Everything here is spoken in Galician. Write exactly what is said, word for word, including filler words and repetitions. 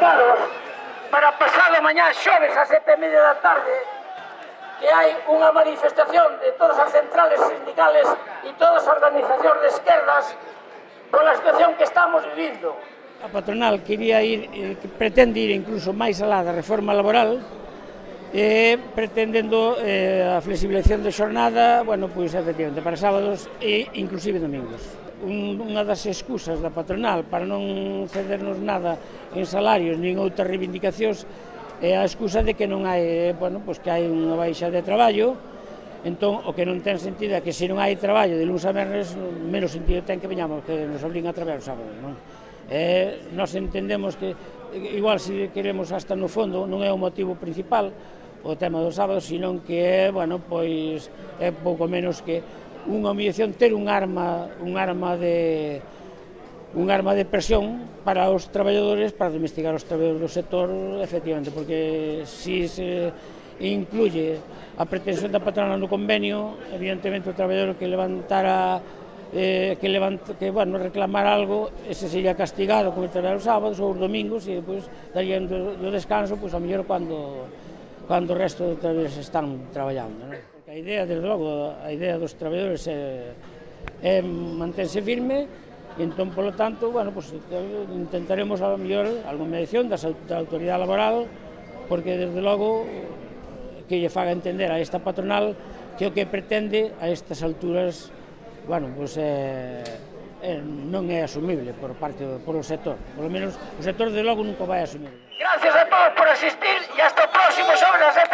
informaros para pasado mañá xoves a sete e media da tarde que hai unha manifestación de todas as centrales sindicales e todas as organizacións de esquerdas pola situación que estamos vivindo. A patronal quería ir, eh, pretende ir incluso máis alá da reforma laboral, eh, pretendendo eh, a flexibilización de xornada, bueno, pois efectivamente, para sábados e inclusive domingos. Un, unha das excusas da patronal para non cedernos nada en salarios nin outras reivindicacións é a excusa de que non hai, bueno, pois que hai unha baixa de traballo. Entón, o que non ten sentido é que se non hai traballo de luns a venres, menos sentido ten que veñamos, que nos obligan a traballar os sábados, non? Eh, nós entendemos que, igual se queremos hasta no fondo, non é o motivo principal o tema dos sábados, senón que é, bueno, pois, é pouco menos que unha humillación ter un arma, un arma de un arma de presión para os traballadores, para domesticar os traballadores do sector, efectivamente, porque si se incluye a pretensión da patronal no convenio, evidentemente o traballador que levantara eh, que, levant, que bueno, reclamar algo, ese sería castigado como traballar os sábados ou os domingos e depois darían do, do descanso, pois a mellor cando cando o resto dos traballadores están traballando, non? Porque a idea, desde logo, a idea dos traballadores é, é mantense firme e entón, polo tanto, bueno, pues, intentaremos a mellor algunha mediación da autoridade laboral, porque desde logo que lle faga entender a esta patronal que o que pretende a estas alturas, bueno, pues, eh, eh, non é asumible por parte do por o sector, polo menos o sector de logo nunca vai asumir. Gracias a todos por asistir e hasta o próximo sobre as